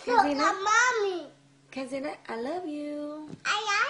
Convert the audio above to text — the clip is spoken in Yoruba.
Look Kenzina? at mommy. Kenzina, I love you. I